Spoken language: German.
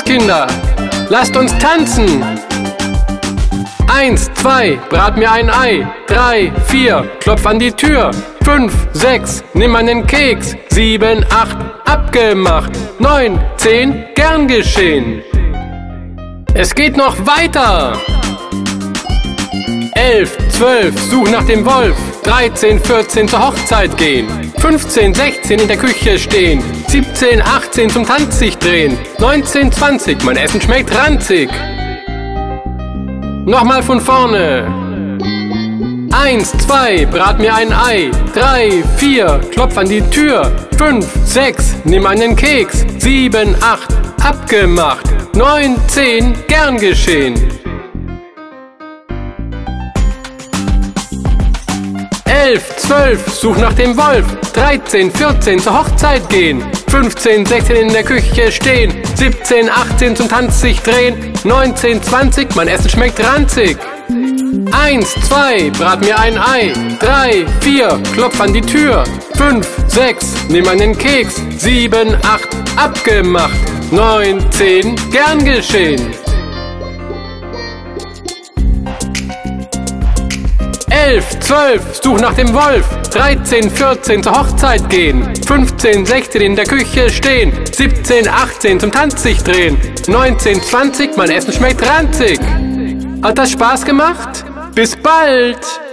Kinder, lasst uns tanzen. 1, 2, brat mir ein Ei. 3, 4, klopf an die Tür. 5, 6, nimm einen Keks. 7, 8, abgemacht. 9, 10, gern geschehen. Es geht noch weiter. 11, 12, such nach dem Wolf. 13, 14, zur Hochzeit gehen. 15, 16, in der Küche stehen. 17, 18, zum Tanz sich drehen. 19, 20, mein Essen schmeckt ranzig. Nochmal von vorne. 1, 2, brat mir ein Ei. 3, 4, klopf an die Tür. 5, 6, nimm einen Keks. 7, 8, abgemacht. 9, 10, gern geschehen. 11, 12, such nach dem Wolf. 13, 14, zur Hochzeit gehen. 15, 16, in der Küche stehen. 17, 18, zum Tanz sich drehen. 19, 20, mein Essen schmeckt ranzig. 1, 2, brat mir ein Ei. 3, 4, klopf an die Tür. 5, 6, nimm einen Keks. 7, 8, abgemacht. 9, 10, gern geschehen. 11, 12, such nach dem Wolf. 13, 14, zur Hochzeit gehen. 15, 16, in der Küche stehen. 17, 18, zum Tanz sich drehen. 19, 20, mein Essen schmeckt ranzig. Hat das Spaß gemacht? Bis bald!